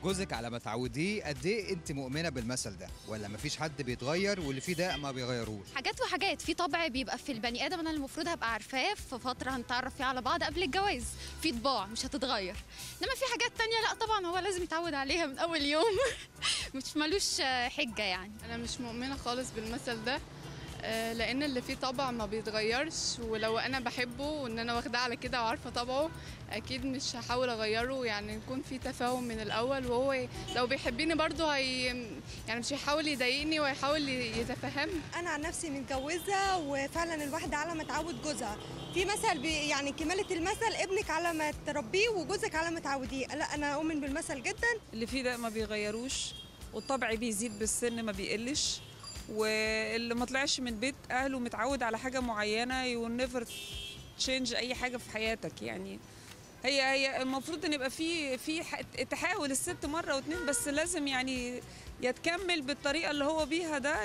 جوزك على ما تعوديه، قد ايه انت مؤمنه بالمثل ده، ولا مفيش حد بيتغير واللي فيه ده ما بيغيروش؟ حاجات وحاجات. في طبع بيبقى في البني ادم انا المفروض هبقى عارفاه في فتره هنتعرف فيها على بعض قبل الجواز، في طباع مش هتتغير. انما في حاجات تانية لا طبعا هو لازم يتعود عليها من اول يوم. مش ملوش حجه يعني. انا مش مؤمنه خالص بالمثل ده، لان اللي فيه طبع ما بيتغيرش، ولو انا بحبه وان انا واخداه على كده وعارفه طبعه اكيد مش هحاول اغيره. يعني يكون في تفاهم من الاول، وهو لو بيحبني برضه يعني مش هيحاول يضايقني ويحاول يتفهم. انا عن نفسي متجوزه، وفعلا الواحده على ما تعود جوزها. في مثل يعني كمالة المثل ابنك على ما تربيه وجوزك على ما تعوديه. لا انا اؤمن بالمثل جدا. اللي فيه ده ما بيغيروش، والطبع بيزيد بالسن ما بيقلش، واللي ما طلعش من بيت اهله متعود على حاجه معينه يو نيفر تشينج اي حاجه في حياتك. يعني هي المفروض ان يبقى في تحاول الست مره واتنين، بس لازم يعني يا تكمل بالطريقه اللي هو بيها ده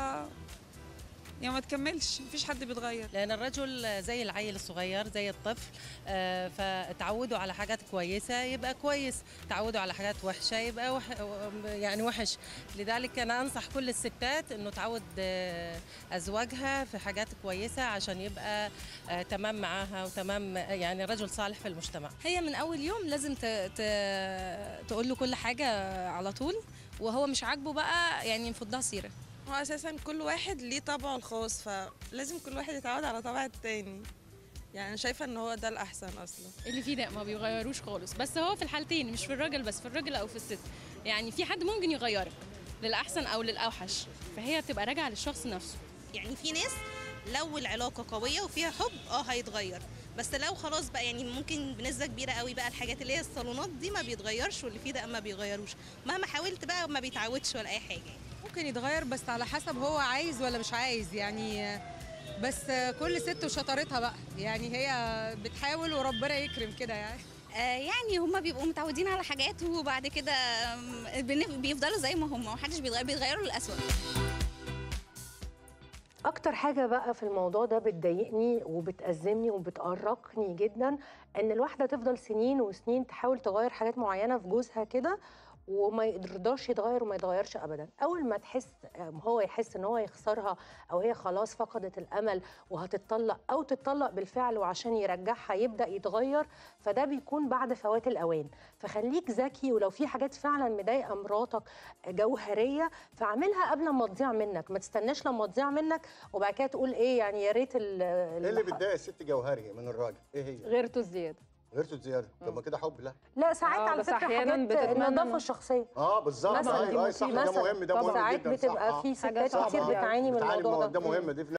يا ما تكملش. مفيش حد بيتغير، لان الرجل زي العيل الصغير زي الطفل، فتعودوا على حاجات كويسه يبقى كويس، تعودوا على حاجات وحشه يبقى يعني وحش. لذلك انا انصح كل الستات انه تعود ازواجها في حاجات كويسه عشان يبقى تمام معاها وتمام، يعني رجل صالح في المجتمع. هي من اول يوم لازم تقول له كل حاجه على طول، وهو مش عاجبه بقى يعني نفضها سيره. هو اساسا كل واحد ليه طبعه الخاص، فلازم كل واحد يتعود على طبع التاني. يعني انا شايفه ان هو ده الاحسن اصلا. اللي فيه ده ما بيغيروش خالص، بس هو في الحالتين، مش في الراجل بس، في الراجل او في الست. يعني في حد ممكن يغيرك للاحسن او للاوحش، فهي بتبقى راجعه للشخص نفسه. يعني في ناس لو العلاقه قويه وفيها حب هيتغير، بس لو خلاص بقى يعني ممكن بنسبه كبيره قوي بقى الحاجات اللي هي الصالونات دي ما بيتغيرش، واللي فيه ده ما بيغيروش مهما حاولت بقى ما بيتعودش ولا اي حاجه. ممكن يتغير بس على حسب هو عايز ولا مش عايز يعني. بس كل ست وشطارتها بقى، يعني هي بتحاول وربنا يكرم كده يعني. يعني هما بيبقوا متعودين على حاجات وبعد كده بيفضلوا زي ما هما، محدش بيتغيروا للأسوأ. اكتر حاجه بقى في الموضوع ده بتضايقني وبتأزمني وبتقرقني جدا، ان الواحده تفضل سنين وسنين تحاول تغير حاجات معينه في جوزها كده وما يقدرش يتغير وما يتغيرش ابدا. اول ما هو يحس ان هو يخسرها، او هي خلاص فقدت الامل وهتتطلق او تتطلق بالفعل، وعشان يرجعها يبدا يتغير، فده بيكون بعد فوات الاوان. فخليك ذكي، ولو في حاجات فعلا مضايقه مراتك جوهريه فاعملها قبل ما تضيع منك، ما تستناش لما تضيع منك وبعد كده تقول ايه يعني يا ريت. ايه اللي بتضايق الست جوهري من الراجل؟ ايه هي؟ غيرته الزياده. غيرته الزياده. طب ما كده حب؟ لا ساعات على فكره حاجات النظافه الشخصيه. بالظبط. ايوه صح، ده مهم، ده مهم جدا. ساعات بتبقى في ستات كتير بتعاني من الموضوع ده. ده مهم دي.